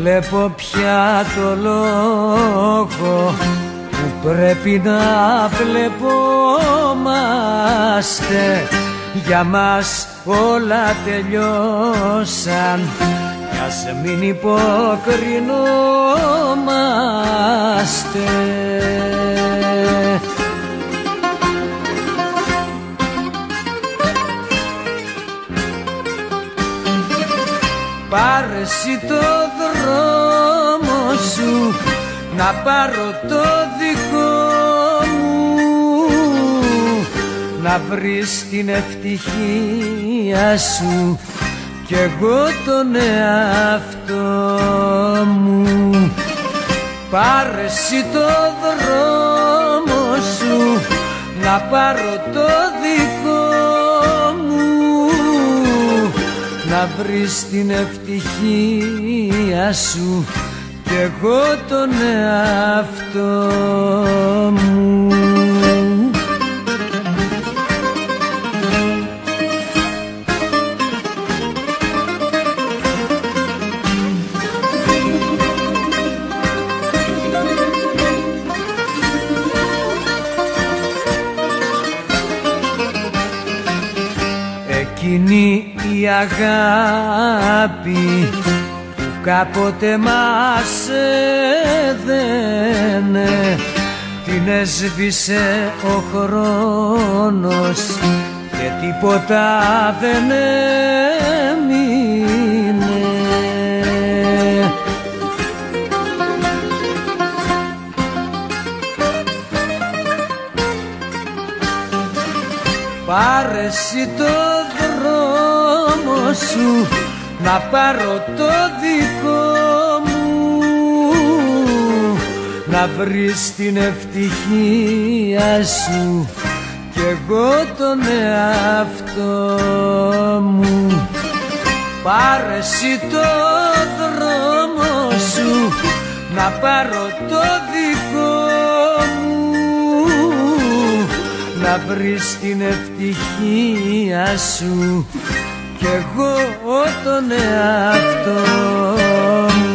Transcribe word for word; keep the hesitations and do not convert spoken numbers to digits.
βλέπω πια το λόγο που πρέπει να βλεπόμαστε. Για μας όλα τελειώσαν, ας μην υποκρινόμαστε. Πάρε εσύ το δρόμο σου, να πάρω το δικό μου, να βρεις την ευτυχία σου κι εγώ τον εαυτό μου. Πάρε εσύ το δρόμο σου, να πάρω το δικό μου, να βρεις την ευτυχία σου κι εγώ τον εαυτό μου. Εκείνη η αγάπη που κάποτε μας έδαινε, την έσβησε ο χρόνος και τίποτα δεν έμεινε. Πάρε εσύ το δρόμο σου, να πάρω το δικό μου, να βρεις την ευτυχία σου κι εγώ τον εαυτό μου. Πάρε εσύ το δρόμο σου, να πάρω το δικό μου, να βρεις την ευτυχία σου κι εγώ τον εαυτό μου.